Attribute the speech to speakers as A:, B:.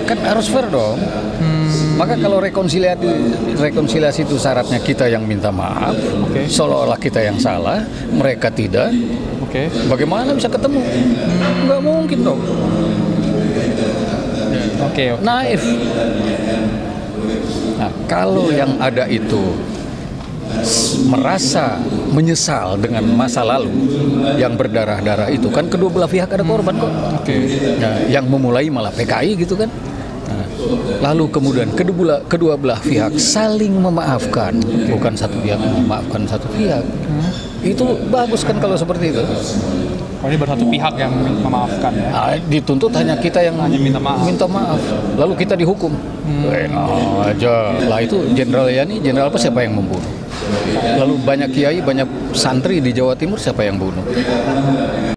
A: kan harus fair dong. Maka kalau rekonsiliasi itu syaratnya kita yang minta maaf, seolah-olah kita yang salah, mereka tidak. Bagaimana bisa ketemu? Nggak mungkin dong. Naif. Nah, kalau yang ada itu merasa menyesal dengan masa lalu yang berdarah-darah itu, kan kedua belah pihak ada korban kok. Nah, yang memulai malah PKI gitu kan. Nah, lalu kemudian kedua belah pihak saling memaafkan, bukan satu pihak memaafkan satu pihak. Itu bagus kan kalau seperti itu.
B: Kalau ini baru satu pihak yang memaafkan ya.
A: Nah, dituntut hanya kita yang
B: hanya minta maaf.
A: Lalu kita dihukum. Aja. Lah itu Jenderal Yani, jenderal apa, siapa yang membunuh? Lalu banyak kiai, banyak santri di Jawa Timur, siapa yang bunuh?